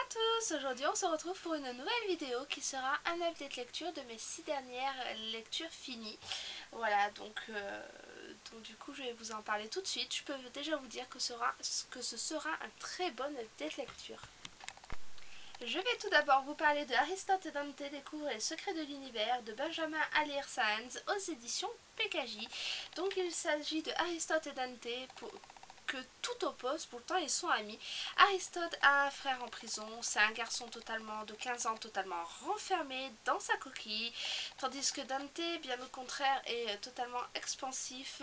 tous, aujourd'hui on se retrouve pour une nouvelle vidéo qui sera un update lecture de mes 6 dernières lectures finies. Voilà, donc du coup je vais vous en parler tout de suite. Je peux déjà vous dire que ce sera un très bon update lecture. Je vais tout d'abord vous parler de Aristote et Dante découvrent les secrets de l'univers de Benjamin Alire Sáenz aux éditions PKJ. Donc il s'agit de Aristote et Dante que tout oppose, pourtant ils sont amis. Aristote a un frère en prison, c'est un garçon de 15 ans totalement renfermé dans sa coquille, tandis que Dante, bien au contraire, est totalement expansif,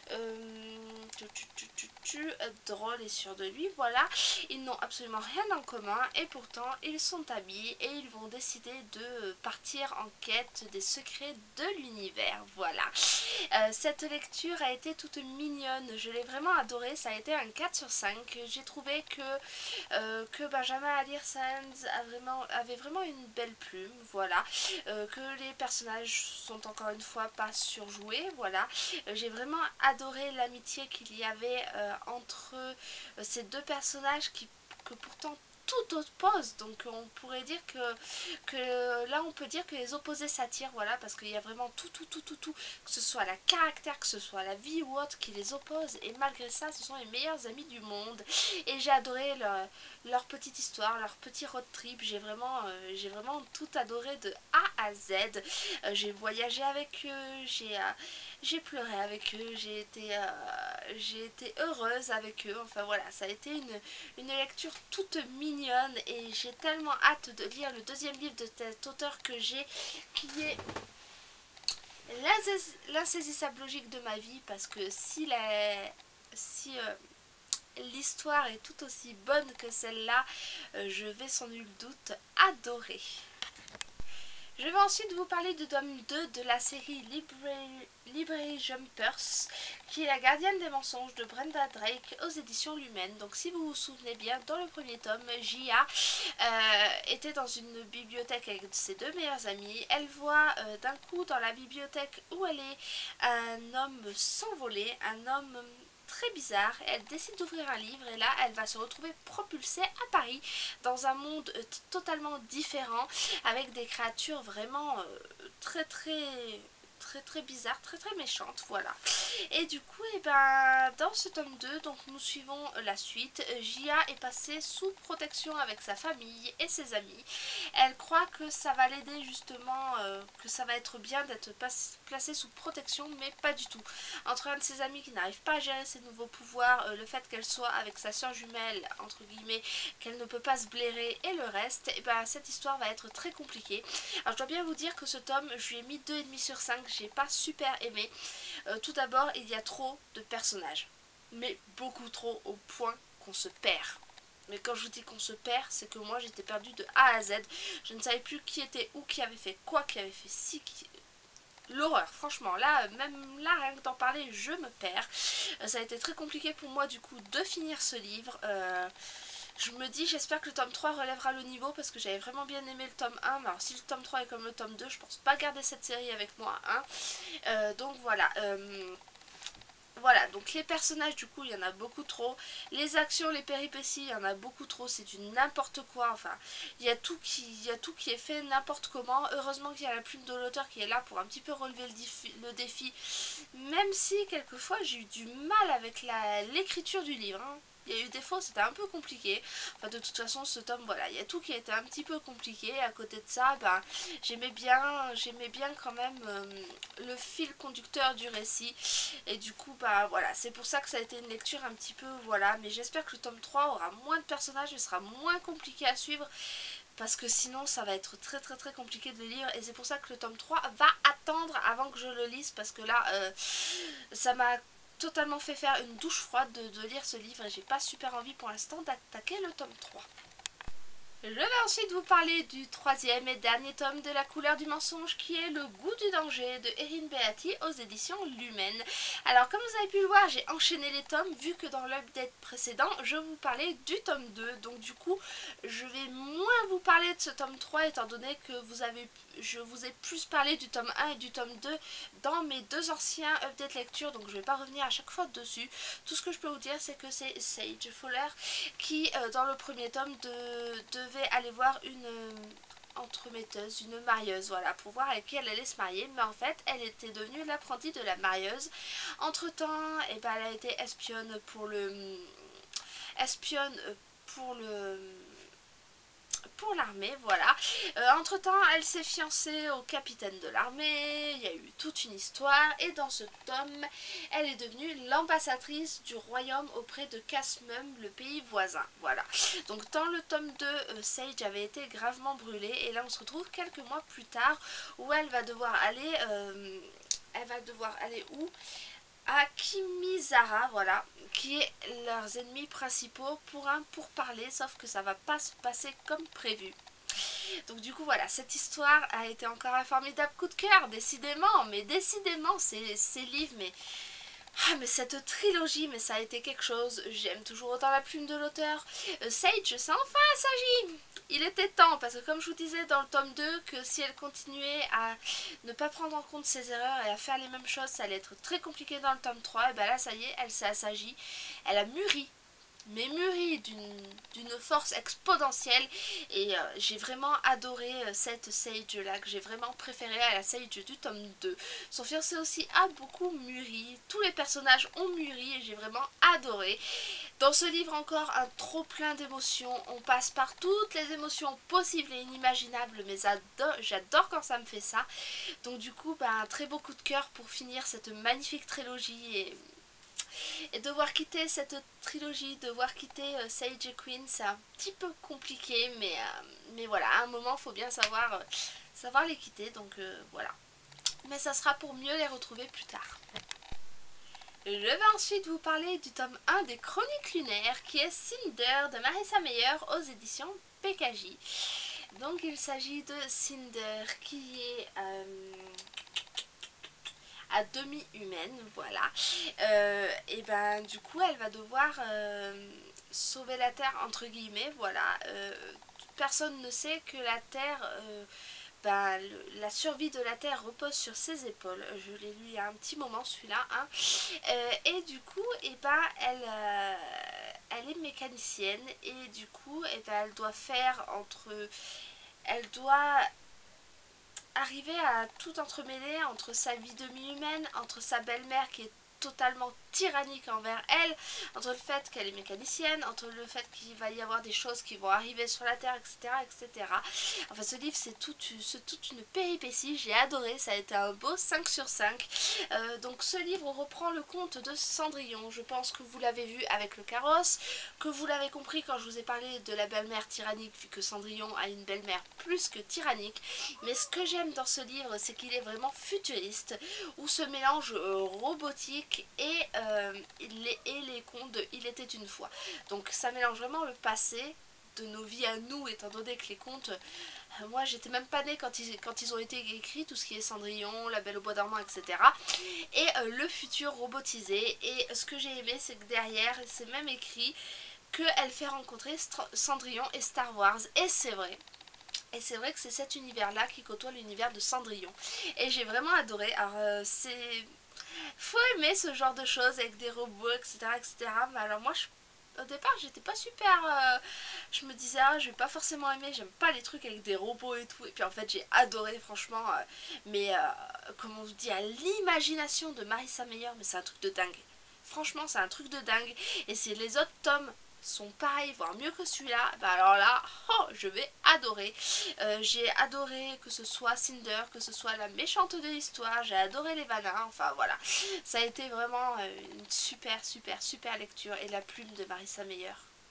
drôle et sûr de lui, voilà. Ils n'ont absolument rien en commun et pourtant ils sont amis et ils vont décider de partir en quête des secrets de l'univers, voilà. Cette lecture a été toute mignonne, je l'ai vraiment adorée, ça a été un 4 sur 5. J'ai trouvé que Benjamin Alire Sáenz avait vraiment une belle plume, voilà. Que les personnages sont encore une fois pas surjoués, voilà. J'ai vraiment adoré l'amitié qu'il y avait entre ces deux personnages que pourtant tout oppose, donc on pourrait dire que là on peut dire que les opposés s'attirent, voilà, parce qu'il y a vraiment tout, que ce soit la caractère, que ce soit la vie ou autre qui les oppose, et malgré ça ce sont les meilleurs amis du monde. Et j'ai adoré leur petite histoire, leur petit road trip, j'ai vraiment tout adoré de A à Z. J'ai voyagé avec eux, j'ai pleuré avec eux, j'ai été heureuse avec eux, enfin voilà, ça a été une lecture toute mignonne et j'ai tellement hâte de lire le deuxième livre de cet auteur que j'ai, qui est l'insaisissable logique de ma vie, parce que si l'histoire est tout aussi bonne que celle-là, je vais sans nul doute adorer. Je vais ensuite vous parler du tome 2 de la série Library Jumpers, qui est la gardienne des mensonges de Brenda Drake aux éditions Lumen. Donc si vous vous souvenez bien, dans le premier tome, Jia était dans une bibliothèque avec ses deux meilleures amies. Elle voit d'un coup dans la bibliothèque où elle est un homme s'envoler, un homme très bizarre. Elle décide d'ouvrir un livre et là elle va se retrouver propulsée à Paris dans un monde totalement différent, avec des créatures vraiment très bizarres, très méchantes, voilà. Et du coup, et ben, dans ce tome 2, donc nous suivons la suite. Jia est passée sous protection avec sa famille et ses amis. Elle croit que ça va l'aider justement, que ça va être bien d'être placée sous protection, mais pas du tout. Entre un de ses amis qui n'arrive pas à gérer ses nouveaux pouvoirs, le fait qu'elle soit avec sa soeur jumelle, entre guillemets, qu'elle ne peut pas se blairer, et le reste, et ben cette histoire va être très compliquée. Alors je dois bien vous dire que ce tome, je lui ai mis 2,5 sur 5, j'ai pas super aimé. Tout d'abord, il y a trop de personnages, mais beaucoup trop, au point qu'on se perd. Mais quand je vous dis qu'on se perd, c'est que moi j'étais perdue de A à Z. Je ne savais plus qui était où, qui avait fait quoi, qui avait fait ci, l'horreur, franchement, là, même là, rien que d'en parler, je me perds. Ça a été très compliqué pour moi, du coup, de finir ce livre. Je me dis, j'espère que le tome 3 relèvera le niveau, parce que j'avais vraiment bien aimé le tome 1. Mais alors, si le tome 3 est comme le tome 2, je pense pas garder cette série avec moi, hein. Donc voilà. Voilà, donc les personnages, du coup, il y en a beaucoup trop. Les actions, les péripéties, il y en a beaucoup trop. C'est du n'importe quoi. Enfin, il y a tout qui est fait n'importe comment. Heureusement qu'il y a la plume de l'auteur qui est là pour un petit peu relever le défi. Même si, quelquefois, j'ai eu du mal avec l'écriture du livre, hein. Il y a eu des fois, c'était un peu compliqué. Enfin, de toute façon, ce tome, voilà, il y a tout qui a été un petit peu compliqué. À côté de ça, ben, j'aimais bien quand même le fil conducteur du récit. Et du coup, bah voilà, c'est pour ça que ça a été une lecture un petit peu, voilà. Mais j'espère que le tome 3 aura moins de personnages et sera moins compliqué à suivre, parce que sinon ça va être très compliqué de le lire. Et c'est pour ça que le tome 3 va attendre avant que je le lise, parce que là, ça m'a totalement fait faire une douche froide de lire ce livre, et j'ai pas super envie pour l'instant d'attaquer le tome 3. Je vais ensuite vous parler du troisième et dernier tome de La couleur du mensonge, qui est Le goût du danger de Erin Beatty aux éditions Lumen. Alors comme vous avez pu le voir, j'ai enchaîné les tomes, vu que dans l'update précédent je vous parlais du tome 2. Donc du coup je vais moins vous parler de ce tome 3, étant donné que vous avez je vous ai plus parlé du tome 1 et du tome 2 dans mes deux anciens updates lecture, donc je vais pas revenir à chaque fois dessus. Tout ce que je peux vous dire, c'est que c'est Sage Fuller qui, dans le premier tome, devait aller voir une entremetteuse, une marieuse, voilà, pour voir avec qui elle allait se marier, mais en fait, elle était devenue l'apprentie de la marieuse. Entre temps, et ben, elle a été espionne pour le pour l'armée, voilà. Entre-temps, elle s'est fiancée au capitaine de l'armée, il y a eu toute une histoire, et dans ce tome, elle est devenue l'ambassadrice du royaume auprès de Casmum, le pays voisin, voilà. Donc dans le tome 2, Sage avait été gravement brûlée, et là on se retrouve quelques mois plus tard, où elle va devoir aller... où? À Kimizara, voilà, qui est leurs ennemis principaux pour un pourparler, sauf que ça va pas se passer comme prévu. Donc du coup voilà, cette histoire a été encore un formidable coup de cœur, décidément, mais décidément, ces livres, mais cette trilogie, mais ça a été quelque chose. J'aime toujours autant la plume de l'auteur. Sage, c'est enfin un s'agit. Il était temps, parce que comme je vous disais dans le tome 2, que si elle continuait à ne pas prendre en compte ses erreurs et à faire les mêmes choses, ça allait être très compliqué dans le tome 3. Et ben là, ça y est, elle s'est assagie. Elle a mûri, mais mûri d'une force exponentielle, et j'ai vraiment adoré cette Sage là, que j'ai vraiment préférée à la Sage du tome 2. Son fiancé aussi a beaucoup mûri, tous les personnages ont mûri et j'ai vraiment adoré. Dans ce livre encore un trop plein d'émotions, on passe par toutes les émotions possibles et inimaginables, mais j'adore quand ça me fait ça. Donc du coup, un très beau coup de cœur pour finir cette magnifique trilogie, et devoir quitter cette trilogie, devoir quitter Sage et Queen, c'est un petit peu compliqué, mais voilà, à un moment, il faut bien savoir les quitter, donc voilà. Mais ça sera pour mieux les retrouver plus tard. Je vais ensuite vous parler du tome 1 des Chroniques lunaires, qui est Cinder de Marissa Meyer aux éditions PKJ. Donc il s'agit de Cinder qui est à demi-humaine, voilà. Et ben du coup elle va devoir sauver la Terre entre guillemets, voilà. Personne ne sait que la Terre, la survie de la Terre repose sur ses épaules. Je l'ai lu il y a un petit moment celui-là, hein. Et du coup, elle est mécanicienne, et du coup, elle doit elle doit arriver à tout entremêler entre sa vie demi-humaine, entre sa belle-mère qui est totalement tyrannique envers elle, entre le fait qu'elle est mécanicienne, entre le fait qu'il va y avoir des choses qui vont arriver sur la Terre, etc. etc. Enfin, ce livre, c'est toute une péripétie, j'ai adoré, ça a été un beau 5 sur 5. Donc ce livre reprend le conte de Cendrillon, je pense que vous l'avez vu avec le carrosse, que vous l'avez compris quand je vous ai parlé de la belle-mère tyrannique, vu que Cendrillon a une belle-mère plus que tyrannique. Mais ce que j'aime dans ce livre, c'est qu'il est vraiment futuriste, où ce mélange robotique et les contes de Il était une fois. Donc ça mélange vraiment le passé de nos vies à nous, étant donné que les contes, moi j'étais même pas née quand ils ont été écrits, tout ce qui est Cendrillon, La Belle au bois dormant, etc. Et le futur robotisé. Et ce que j'ai aimé, c'est que derrière, c'est même écrit qu'elle fait rencontrer Cendrillon et Star Wars. Et c'est vrai. Et c'est vrai que c'est cet univers-là qui côtoie l'univers de Cendrillon. Et j'ai vraiment adoré. Alors, faut aimer ce genre de choses avec des robots, etc. etc. Mais alors, moi, au départ, j'étais pas super. Je me disais, ah, je vais pas forcément aimer, j'aime pas les trucs avec des robots et tout. Et puis, en fait, j'ai adoré, franchement. Mais, comme on vous dit, à l'imagination de Marissa Meyer, mais c'est un truc de dingue. Franchement, c'est un truc de dingue. Et si les autres tomes sont pareils, voire mieux que celui-là, alors là, oh, je vais adorer. J'ai adoré que ce soit Cinder, que ce soit la méchante de l'histoire, j'ai adoré les Vanins, enfin voilà. Ça a été vraiment une super, super, super lecture, et la plume de Marissa Meyer,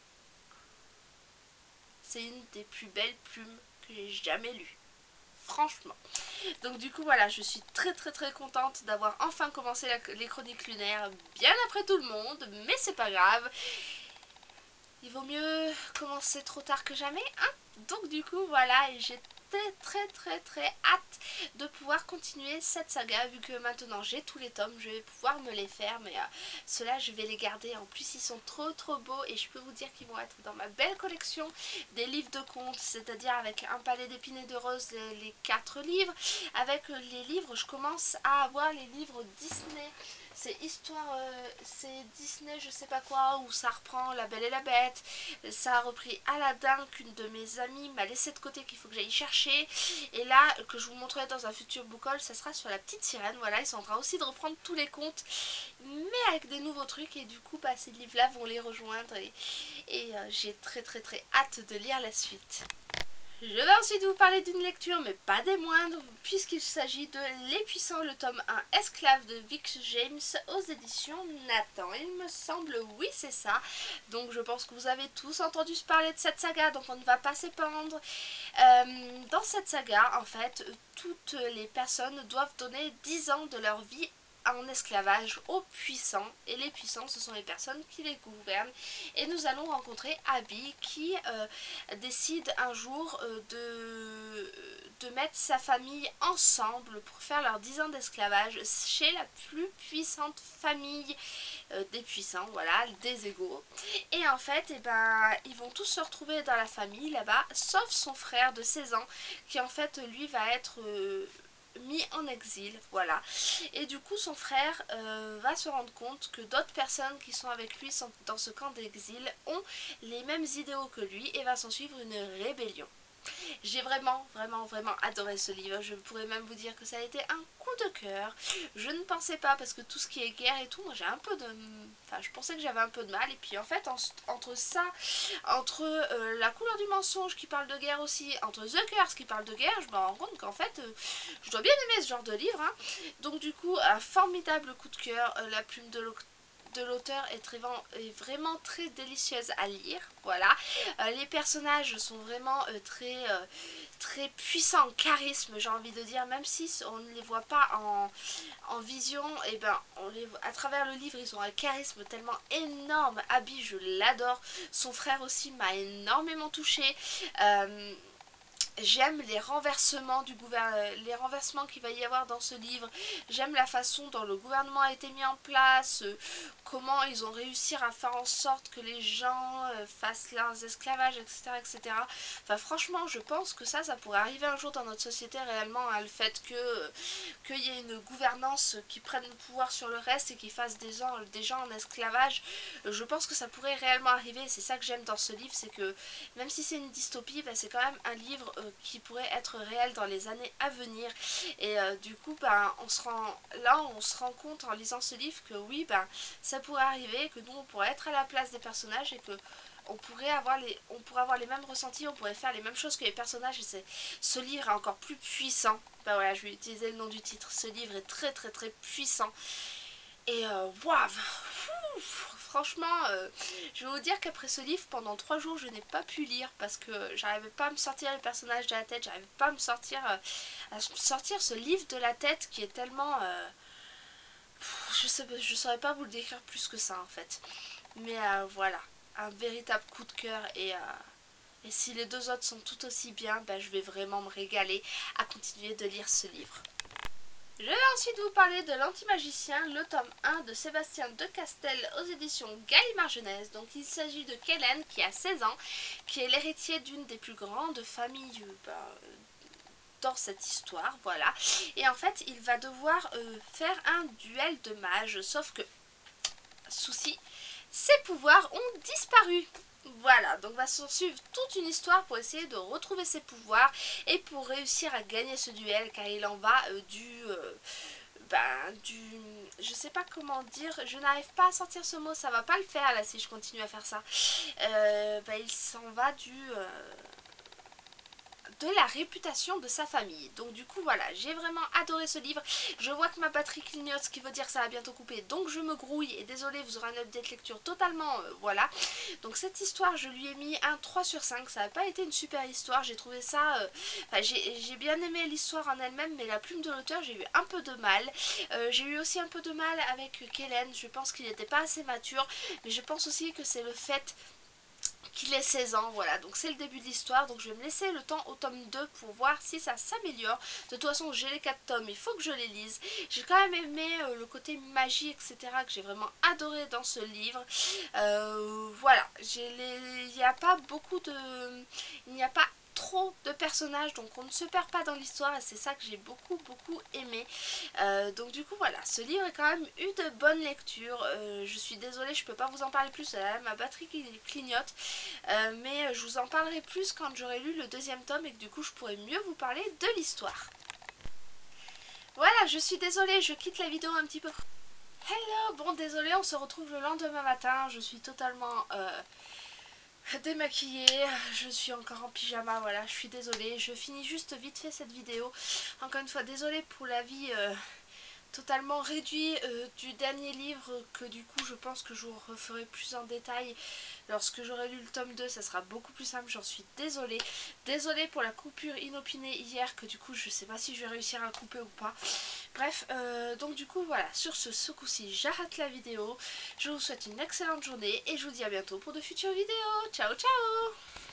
c'est une des plus belles plumes que j'ai jamais lues. Franchement. Donc du coup voilà, je suis très très très contente d'avoir enfin commencé les chroniques lunaires bien après tout le monde, mais c'est pas grave. Il vaut mieux commencer trop tard que jamais, hein. Donc du coup voilà, et j'ai très hâte de pouvoir continuer cette saga vu que maintenant j'ai tous les tomes, je vais pouvoir me les faire, mais ceux-là je vais les garder. En plus ils sont trop beaux et je peux vous dire qu'ils vont être dans ma belle collection des livres de contes, c'est-à-dire avec un palais d'épines et de roses, les 4 livres. Avec les livres, je commence à avoir les livres Disney. C'est histoire, c'est Disney je sais pas quoi, où ça reprend La Belle et la Bête. Ça a repris Aladdin qu'une de mes amies m'a laissé de côté, qu'il faut que j'aille chercher. Et là, que je vous montrerai dans un futur book haul, ça sera sur La Petite Sirène. Voilà, ils sont en train aussi de reprendre tous les contes, mais avec des nouveaux trucs. Et du coup, bah, ces livres-là vont les rejoindre. Et j'ai très hâte de lire la suite. Je vais ensuite vous parler d'une lecture, mais pas des moindres, puisqu'il s'agit de Les Puissants, le tome 1, Esclave de Vic James, aux éditions Nathan. Il me semble, oui, c'est ça. Donc je pense que vous avez tous entendu parler de cette saga, donc on ne va pas s'épandre. Dans cette saga, en fait, toutes les personnes doivent donner 10 ans de leur vie en esclavage aux puissants, et les puissants ce sont les personnes qui les gouvernent, et nous allons rencontrer Abby qui décide un jour de mettre sa famille ensemble pour faire leurs 10 ans d'esclavage chez la plus puissante famille des puissants, voilà, des égaux. Et en fait, eh ben, ils vont tous se retrouver dans la famille là-bas, sauf son frère de 16 ans, qui en fait, lui, va être mis en exil, voilà. Et du coup, son frère va se rendre compte que d'autres personnes qui sont avec lui dans ce camp d'exil ont les mêmes idéaux que lui, et va s'en suivre une rébellion. J'ai vraiment adoré ce livre. Je pourrais même vous dire que ça a été un coup de cœur. Je ne pensais pas, parce que tout ce qui est guerre et tout, moi j'ai un peu de... Enfin, je pensais que j'avais un peu de mal. Et puis en fait, entre ça, entre La couleur du mensonge qui parle de guerre aussi, entre The Curse qui parle de guerre, je me rends compte qu'en fait, je dois bien aimer ce genre de livre, hein. Donc du coup, un formidable coup de cœur. La plume de l'auteur est vraiment très délicieuse à lire, voilà. Les personnages sont vraiment très puissants en charisme, j'ai envie de dire, même si on ne les voit pas en vision, et ben à travers le livre ils ont un charisme tellement énorme. Abby, je l'adore, son frère aussi m'a énormément touchée. J'aime les renversements qu'il va y avoir dans ce livre. J'aime la façon dont le gouvernement a été mis en place, comment ils ont réussi à faire en sorte que les gens fassent leurs esclavages, etc. Enfin, franchement, je pense que ça pourrait arriver un jour dans notre société réellement, hein, le fait qu'il y ait une gouvernance qui prenne le pouvoir sur le reste et qui fasse des gens en esclavage. Je pense que ça pourrait réellement arriver. C'est ça que j'aime dans ce livre, c'est que même si c'est une dystopie, bah, c'est quand même un livre qui pourrait être réel dans les années à venir. Et du coup, bah, on se rend compte en lisant ce livre que oui, bah, ça pourrait arriver, que nous, on pourrait être à la place des personnages et que on pourrait avoir les mêmes ressentis, on pourrait faire les mêmes choses que les personnages. Et ce livre est encore plus puissant. Bah voilà, je vais utiliser le nom du titre. Ce livre est très puissant. Et waouh, franchement, je vais vous dire qu'après ce livre, pendant 3 jours, je n'ai pas pu lire parce que j'arrivais pas à me sortir les personnages de la tête, j'arrivais pas à me sortir, ce livre de la tête qui est tellement... je saurais pas vous le décrire plus que ça en fait. Mais voilà, un véritable coup de cœur et si les deux autres sont tout aussi bien, ben, je vais vraiment me régaler à continuer de lire ce livre. Je vais ensuite vous parler de L'Antimagicien, le tome 1 de Sébastien de Castel aux éditions Gallimard Jeunesse. Donc il s'agit de Kellen qui a 16 ans, qui est l'héritier d'une des plus grandes familles dans cette histoire, voilà. Et en fait, il va devoir faire un duel de mages, sauf que, souci, ses pouvoirs ont disparu. Voilà, donc va s'en suivre toute une histoire pour essayer de retrouver ses pouvoirs et pour réussir à gagner ce duel, car il en va du... Je sais pas comment dire, je n'arrive pas à sortir ce mot, ça va pas le faire là si je continue à faire ça. Il s'en va de la réputation de sa famille. Donc du coup voilà, j'ai vraiment adoré ce livre. Je vois que ma batterie clignote, ce qui veut dire que ça va bientôt couper, donc je me grouille et désolé, vous aurez un update lecture totalement voilà. Donc cette histoire, je lui ai mis un 3 sur 5. Ça n'a pas été une super histoire, j'ai trouvé ça j'ai bien aimé l'histoire en elle-même, mais la plume de l'auteur, j'ai eu un peu de mal. J'ai eu aussi un peu de mal avec Kellen, je pense qu'il n'était pas assez mature, mais je pense aussi que c'est le fait qu'il ait 16 ans, voilà, donc c'est le début de l'histoire, donc je vais me laisser le temps au tome 2 pour voir si ça s'améliore. De toute façon, j'ai les 4 tomes, il faut que je les lise. J'ai quand même aimé le côté magie, etc., que j'ai vraiment adoré dans ce livre. Voilà, il n'y a pas beaucoup de... Il n'y a pas trop de personnages, donc on ne se perd pas dans l'histoire et c'est ça que j'ai beaucoup aimé. Donc du coup voilà, ce livre est quand même une bonne lecture. Je suis désolée, je peux pas vous en parler plus, là, ma batterie qui clignote. Mais je vous en parlerai plus quand j'aurai lu le deuxième tome et que du coup je pourrai mieux vous parler de l'histoire. Voilà, je suis désolée, je quitte la vidéo un petit peu. Hello, bon désolée, on se retrouve le lendemain matin, je suis totalement démaquillée, je suis encore en pyjama, voilà, je suis désolée, je finis juste vite fait cette vidéo. Encore une fois, désolée pour la vie totalement réduit du dernier livre que du coup je pense que je vous referai plus en détail lorsque j'aurai lu le tome 2, ça sera beaucoup plus simple, j'en suis désolée. Désolée pour la coupure inopinée hier que du coup je sais pas si je vais réussir à couper ou pas. Bref, donc du coup voilà, sur ce coup-ci j'arrête la vidéo, je vous souhaite une excellente journée et je vous dis à bientôt pour de futures vidéos. Ciao ciao.